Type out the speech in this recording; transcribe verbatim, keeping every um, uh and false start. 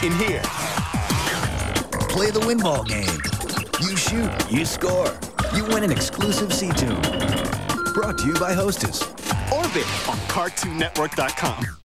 in here. Play the Winball game. You shoot, you score, you win an exclusive cToon. Brought to you by Hostess. Orbit on Cartoon Network dot com.